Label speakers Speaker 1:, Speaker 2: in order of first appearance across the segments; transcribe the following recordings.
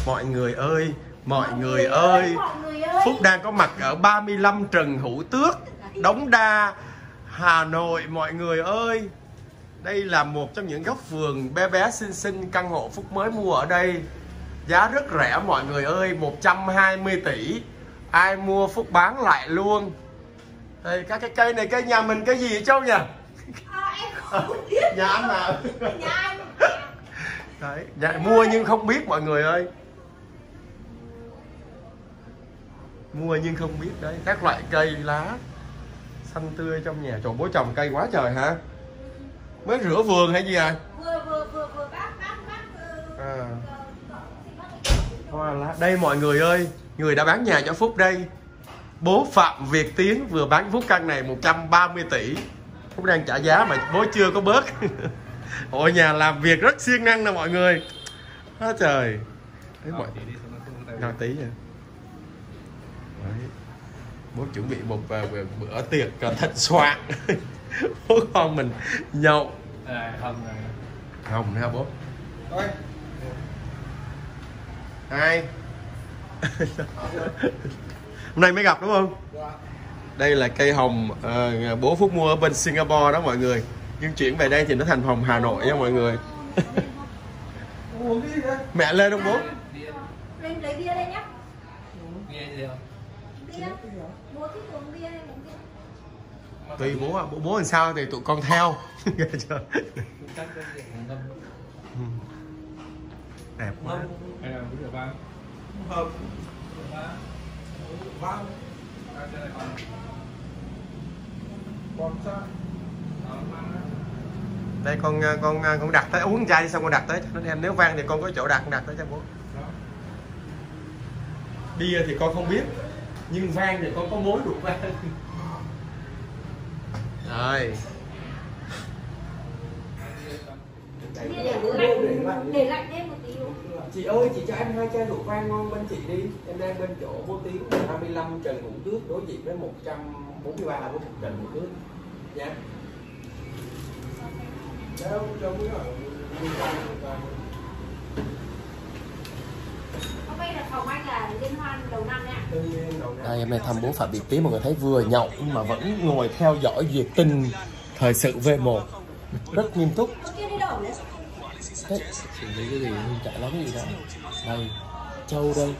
Speaker 1: Mọi người ơi, mọi người ơi, Phúc đang có mặt ở 35 Trần Hữu Tước, Đống Đa, Hà Nội mọi người ơi. Đây là một trong những góc vườn bé bé xinh xinh, căn hộ Phúc mới mua ở đây. Giá rất rẻ mọi người ơi, 120 tỷ. Ai mua Phúc bán lại luôn. Đây, các cái cây này cây nhà mình cái gì vậy Châu nhỉ?
Speaker 2: Em không biết.
Speaker 1: Nhà anh nào?
Speaker 2: Nhà anh.
Speaker 1: Đấy, mua nhưng không biết mọi người ơi. Mua nhưng không biết đấy, các loại cây lá xanh tươi trong nhà. Trời, bố trồng cây quá trời hả? Mới rửa vườn hay gì à?
Speaker 2: Vừa bác.
Speaker 1: Hoa lá. Đây mọi người ơi, người đã bán nhà cho Phúc đây. Bố Phạm Việt Tiến vừa bán Phúc căn này 130 tỷ. Phúc đang trả giá mà bố chưa có bớt. Hội nhà làm việc rất siêng năng nè mọi người. Hết trời. Đấy, mọi... Nào tí nha. Đấy. Bố chuẩn bị một bữa tiệc thịnh soạn. Bố con mình nhậu. Hồng nè bố. Hai. Hôm nay mới gặp đúng không? Đây là cây hồng bố Phúc mua ở bên Singapore đó mọi người. Nhưng chuyển về đây thì nó thành hồng Hà Nội nha mọi người. Mẹ lên không bố?
Speaker 2: Lên lấy bia đây nhá.
Speaker 3: Bia gì không?
Speaker 2: Bia. Bố thích uống bia hay uống bia?
Speaker 1: Tùy bố à, bố làm sao thì tụi con theo. Đẹp quá. Đây con đặt tới uống chai xong con đặt tới nó em, nếu vang thì con có chỗ đặt tới cho bố. Bia thì con không biết, nhưng vang thì con có mối đục vang. Rồi.
Speaker 2: Để lạnh thêm một tí đúng.
Speaker 4: Chị ơi, chị cho em 2 chai rượu vang ngon bên chị đi. Em đang bên chỗ bố Tiến 25 Trần Hữu Tước, đối diện với 143 của Trần Hữu Tước. Dạ.
Speaker 2: Hôm nay là phòng anh là liên hoan đầu năm nha.
Speaker 1: Đây, em này thăm bố Phạm Việt Tiến, mọi người thấy vừa nhậu nhưng mà vẫn ngồi theo dõi duyệt tin thời sự V1 rất nghiêm túc. Đấy, xử lý cái gì không chạy lắm gì đó. Đây, Châu đây.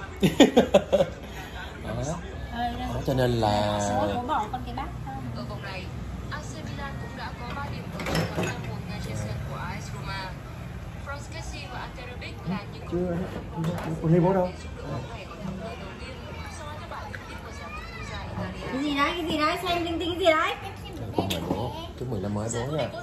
Speaker 1: Đó. Đó, cho nên là
Speaker 2: bỏ con cái bát.
Speaker 5: Ở vòng này, AC Milan cũng đã có 3 điểm ở trận 5-1 ngay trên sân của AS Roma. Franceschi và Ante Rebic là những
Speaker 1: chưa thấy bố đâu.
Speaker 2: Cái gì đấy, xem linh tinh cái gì đấy.
Speaker 1: Chúc mừng bố, chúc mừng năm mới bố nha.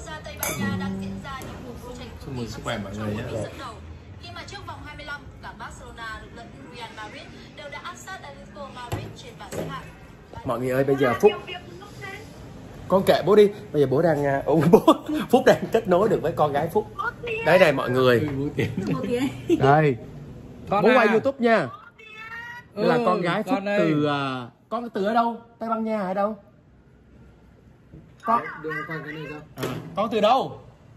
Speaker 3: Chúc mừng sức khỏe mọi người nhé.
Speaker 5: Khi mà trước vòng 25, cả Barcelona lẫn Real Madrid đều đã áp sát Atletico Madrid trên bảng xếp hạng.
Speaker 1: Mọi người ơi, bây giờ Phúc, con kệ bố đi. Bây giờ bố đang Phúc đang kết nối được với con gái Phúc. Đấy này mọi người. Đây. Bố quay YouTube nha. Đây là con gái Phúc từ con từ ở đâu? Tây Ban Nha hay đâu? Con từ đâu?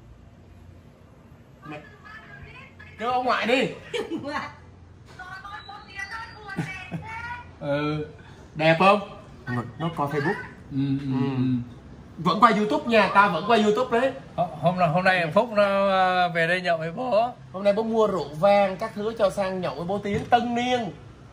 Speaker 1: Kêu ông ngoại đi. Đẹp không? Nó coi Facebook. Vẫn quay YouTube nha, ta vẫn quay YouTube đấy.
Speaker 3: Hôm nay Phúc nó về đây nhậu với bố.
Speaker 1: Hôm nay bố mua rượu vang các thứ cho sang nhậu với bố Tiến tân niên.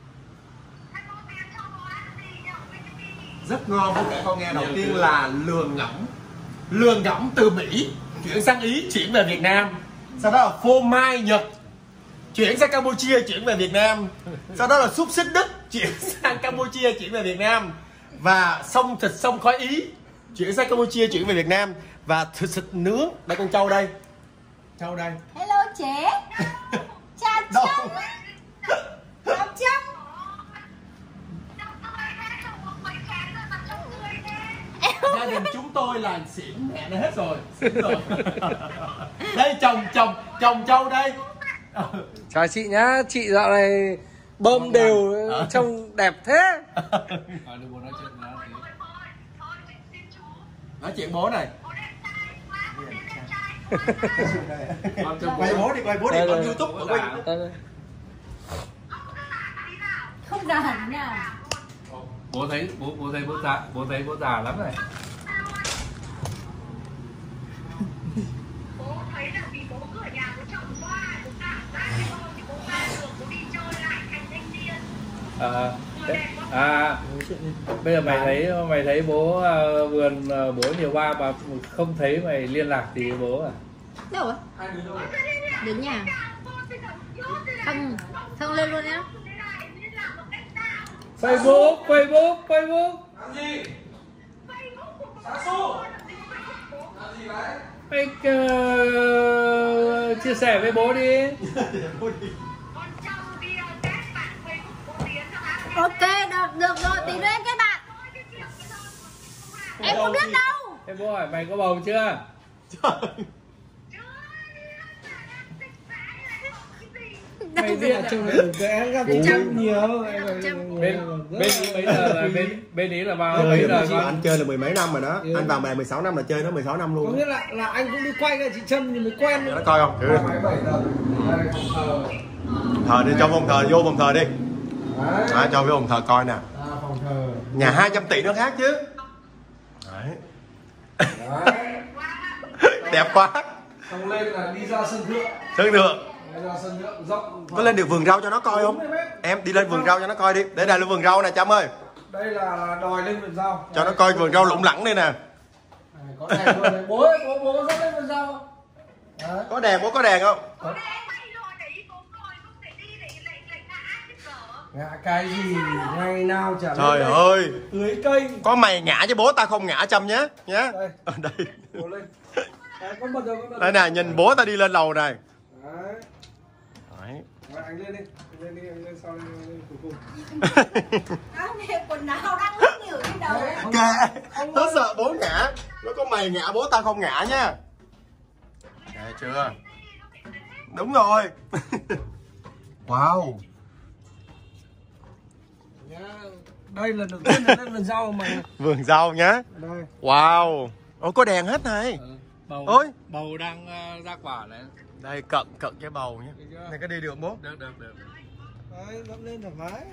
Speaker 1: Rất ngon, bố kể con nghe. Đầu tiên là lường ngỗng từ Mỹ chuyển sang Ý, chuyển về Việt Nam. Sau đó là phô mai Nhật chuyển sang Campuchia, chuyển về Việt Nam. Sau đó là xúc xích Đức chuyển sang Campuchia, chuyển về Việt Nam. Và thịt sông khói Ý chuyển sang Campuchia, chuyển về Việt Nam. Và thịt nướng, đây con Châu đây. Châu đây.
Speaker 2: Hello chế. Chào Trâm. Chào Trâm.
Speaker 1: Gia đình chúng tôi là xỉn mẹ nó hết rồi. Đây chồng Châu đây.
Speaker 3: Chào chị nhá, chị dạo này bơm đều trông đẹp thế.
Speaker 1: Nói chuyện bố này. Quay bố đi, quay YouTube.
Speaker 2: nào thế nào?
Speaker 3: Bố thấy bố già lắm này.
Speaker 5: Bố thấy là vì bố cứ ở nhà bố chồng quá, bố cảm giác như bố thì bố ra đường bố đi chơi lại thành thanh niên.
Speaker 3: Bây giờ mày thấy bố vườn bố nhiều ba mà không thấy mày liên lạc thì bố à?
Speaker 2: Đâu rồi? Đến nhà. Không lên luôn nhá.
Speaker 3: Facebook.
Speaker 4: Làm gì? Sao su? Làm gì đấy?
Speaker 3: Mày chia sẻ với bố đi.
Speaker 2: Ok, được rồi, tí nữa em kết bạn. Em không biết đâu.
Speaker 3: Thế bố hỏi mày có bầu chưa? Mày biết
Speaker 4: Chồng em gặp nhiều.
Speaker 3: bên ý là bao mấy giờ
Speaker 1: Anh chơi là mười mấy năm rồi đó. Anh vào mẹ 16 năm là chơi nó 16 năm
Speaker 4: Có
Speaker 1: luôn.
Speaker 4: nghĩa là anh cũng đi quay cái chị Trâm thì mới quen nữa.
Speaker 1: Nó coi không? Thờ đi, cho phòng thờ, vô phòng thờ đi. Cho vô phòng thờ coi nè.
Speaker 4: Phòng thờ.
Speaker 1: Nhà 200 tỷ nó khác chứ. Đấy. Đẹp quá.
Speaker 4: Xong lên là đi ra sân thượng.
Speaker 1: Sân thượng.
Speaker 4: Đi ra sân thượng rộng.
Speaker 1: Có lên được vườn rau cho nó coi không? Em đi lên vườn rau cho nó coi đi. Để đây là vườn rau nè Trâm ơi.
Speaker 4: Đây là đòi lên vườn rau.
Speaker 1: Cho nó coi vườn rau lủng lẳng đây nè.
Speaker 4: Có đèn luôn đấy. Bố ơi, bố dắt lên vườn rau. Đấy.
Speaker 1: Có đèn, bố có đèn không?
Speaker 4: Ngã cái gì ngày nào chả
Speaker 1: Trời
Speaker 4: lên đây.
Speaker 1: ơi.
Speaker 4: Tưới cây.
Speaker 1: Có mày ngã chứ bố ta không ngã Trâm nhé. Nhé.
Speaker 4: Đây.
Speaker 1: Ở đây.
Speaker 4: Bố lên. Đấy, con bật rồi, con bật
Speaker 1: Đây
Speaker 4: rồi.
Speaker 1: nè, nhìn bố ta đi lên lầu này.
Speaker 4: Đấy.
Speaker 1: Đấy.
Speaker 4: Rồi, anh lên đi. Anh lên sau lên cuối cùng.
Speaker 2: Quần áo đang ướt nhiều trên đầu ấy.
Speaker 1: Kệ. Nó sợ bố ngã. Nó có mày ngã bố ta không ngã nha. Nghe chưa? Đúng rồi. Wow.
Speaker 4: Đây là đầu tiên là lên vườn rau mà.
Speaker 1: Vườn rau nhá.
Speaker 4: Đây.
Speaker 1: Wow. Ôi có đèn hết này.
Speaker 3: Bầu.
Speaker 1: Ôi.
Speaker 3: Bầu đang ra quả này.
Speaker 1: Đây cận cái bầu nhé. Này có đi được bố?
Speaker 3: Được.
Speaker 4: Đấy, ngậm lên thoải mái.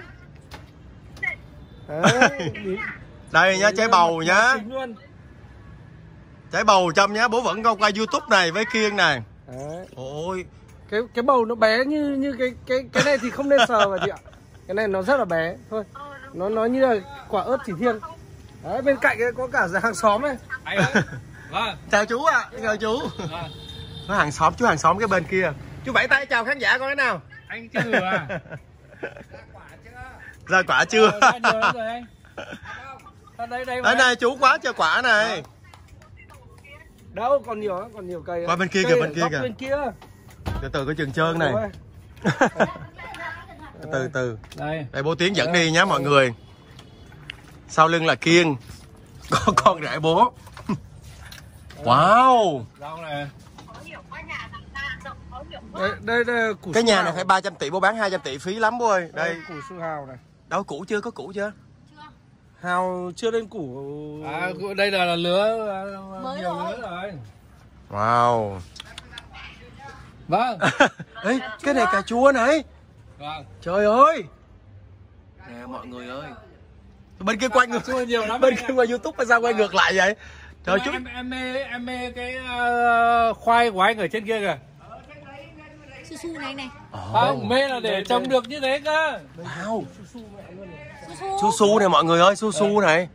Speaker 4: Đấy,
Speaker 1: Đây nhá, trái bầu nhá.
Speaker 4: chính luôn.
Speaker 1: Trái bầu Trâm nhá, bố vẫn coi YouTube này với Kiên này.
Speaker 4: Đấy.
Speaker 1: Ôi.
Speaker 4: Cái bầu nó bé như cái này thì không nên sờ vào chị ạ. Cái này nó rất là bé thôi. Nó như là quả ớt chỉ thiên. Đấy, bên cạnh ấy có cả hàng xóm này.
Speaker 3: Anh ơi. Vâng.
Speaker 1: Chào chú ạ, chào chú. Có hàng xóm, chú hàng xóm cái bên kia. Chú vẫy tay chào khán giả coi thế nào.
Speaker 3: Anh chưa à?
Speaker 1: Ra quả chưa?
Speaker 3: Rồi anh. Đây
Speaker 1: Đây này chú quá trời quả này.
Speaker 4: Đâu còn nhiều lắm, còn nhiều cây.
Speaker 1: Qua bên kia
Speaker 4: cây
Speaker 1: kìa, bên kia kìa.
Speaker 4: Bên kia.
Speaker 1: Từ từ có chừng trơn này. Từ.
Speaker 3: Đây.
Speaker 1: Đây bố Tiến dẫn đi nhé mọi người. Sau lưng là Kiên. Có con rể bố. Wow.
Speaker 3: Rau này.
Speaker 4: Đây củ
Speaker 1: Cái
Speaker 4: su
Speaker 1: nhà
Speaker 4: hào.
Speaker 1: này phải 300 tỷ bố bán 200 tỷ phí lắm bố ơi. Đây.
Speaker 4: Củ su hào này.
Speaker 1: Đâu cũ chưa? Có cũ chưa?
Speaker 4: Hào chưa lên củ.
Speaker 3: Đây là lứa
Speaker 2: Mới
Speaker 3: nhiều
Speaker 2: rồi.
Speaker 3: lứa rồi.
Speaker 1: Wow.
Speaker 3: Vâng.
Speaker 1: Ê, cái này cà chua này.
Speaker 3: Vâng.
Speaker 1: Trời ơi. Nè mọi người ơi. Bên kia quay ngược.
Speaker 3: Chua nhiều lắm.
Speaker 1: Bên kia qua YouTube mà sao quay ngược lại vậy? Trời chú.
Speaker 3: Em mê cái khoai của anh ở trên kia kìa.
Speaker 2: Su su này này.
Speaker 3: Không, mê là để trồng được như thế cơ.
Speaker 1: Wow.
Speaker 2: Su
Speaker 1: Su này mọi người ơi, su này.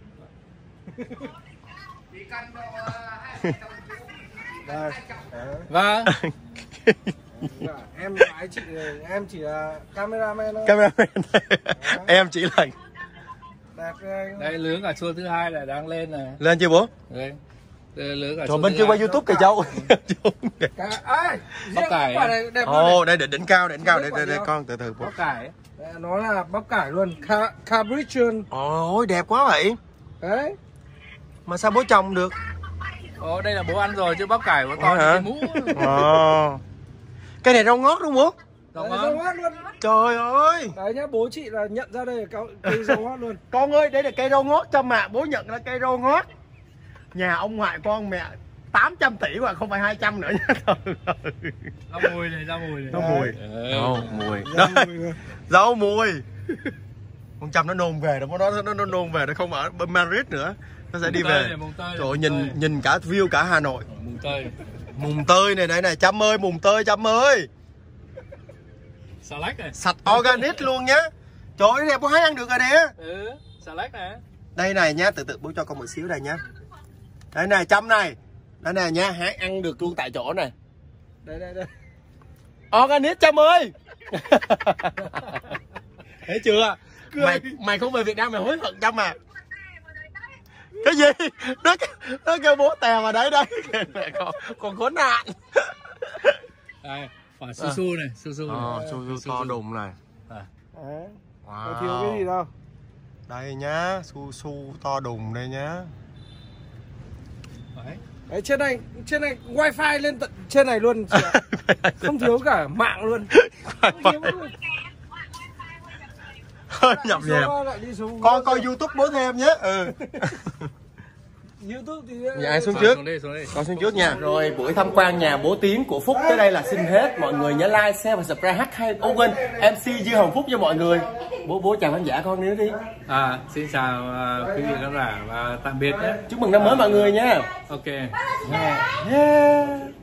Speaker 4: Đây.
Speaker 3: Vâng.
Speaker 4: Em gái chị em chỉ là cameraman thôi.
Speaker 1: Cameraman. Em chỉ là
Speaker 4: Đẹp ghê.
Speaker 3: Đây lứa cà chua thứ hai là đang lên này.
Speaker 1: lên chưa bố?
Speaker 3: Đây. Đây lứa cà chua.
Speaker 1: Rồi bên
Speaker 3: thứ
Speaker 1: kia
Speaker 3: hai.
Speaker 1: qua YouTube kìa cháu.
Speaker 4: Bắp
Speaker 3: cải
Speaker 4: quả
Speaker 3: à?
Speaker 4: này đẹp hơn.
Speaker 1: Ồ, đây đỉnh cao đây con từ bố.
Speaker 3: Bắp cải.
Speaker 4: Đây, nó là bắp cải luôn, Capricorn.
Speaker 1: Ôi đẹp quá vậy.
Speaker 4: Đấy.
Speaker 1: Mà sao bố trồng được?
Speaker 3: Ồ, đây là bố ăn rồi chứ bắp cải bố to
Speaker 1: Ủa
Speaker 3: như
Speaker 1: hả?
Speaker 3: cái mũ.
Speaker 1: Cái này rau ngót đúng không?
Speaker 3: Rau
Speaker 4: Đấy,
Speaker 3: ngót.
Speaker 4: rau ngót luôn.
Speaker 1: Trời ơi.
Speaker 4: Đấy nhá, bố chị là nhận ra đây là cây rau ngót luôn.
Speaker 1: Con ơi, đây là cây rau ngót Trâm ạ. Bố nhận là cây rau ngót. Nhà ông ngoại con mẹ 800 tỷ mà không phải 200 nữa nha.
Speaker 3: Rau mùi này, rau mùi này.
Speaker 1: Rau mùi.
Speaker 3: Đấy.
Speaker 1: Rau mùi.
Speaker 4: Rau
Speaker 1: Đây.
Speaker 4: mùi.
Speaker 1: Rau mùi. Con Trâm nó nôn về, nó nôn về, nó không ở Madrid nữa, nó sẽ đi về. Trời ơi, nhìn cả view cả Hà Nội. Mùng tơi này, này Trâm ơi, mùng tơi Trâm ơi.
Speaker 3: Xà lách này.
Speaker 1: Sạch organic luôn nhá. Trời ơi, này bố hái ăn được rồi nè.
Speaker 3: Xà lách này.
Speaker 1: Đây này nhá, từ từ bố cho con một xíu đây nhá. Đây này Trâm này. Đây này nhá, hái ăn được luôn tại chỗ này.
Speaker 4: Đây.
Speaker 1: Organic Trâm ơi. Thấy chưa? Mày không về Việt Nam mày hối hận Trâm à. Cái gì? Nó kêu bố tèo mà đấy. Còn khốn nạn.
Speaker 3: Đây, quả su su này, su
Speaker 1: su to đùng này.
Speaker 4: Wow. Thiếu cái gì đâu.
Speaker 1: Đây nhá, su to đùng đây nhá.
Speaker 4: Đấy, trên này wifi lên tận trên này luôn chị ạ. Không thiếu cả mạng luôn.
Speaker 1: Nhập nhèm. Con coi YouTube bố thêm nhé.
Speaker 4: YouTube thì
Speaker 1: nhà xuống trước. Con xuống trước nha. Rồi buổi tham quan nhà bố Tiến của Phúc tới đây là xin hết. Mọi người nhớ like, share và subscribe H2 Open MC Dư Hồng Phúc cho mọi người. Bố chào khán giả con nữa đi.
Speaker 3: Xin chào quý vị khán giả và tạm biệt nhé.
Speaker 1: Chúc mừng năm mới mọi người nha.
Speaker 3: Ok.
Speaker 1: Yeah.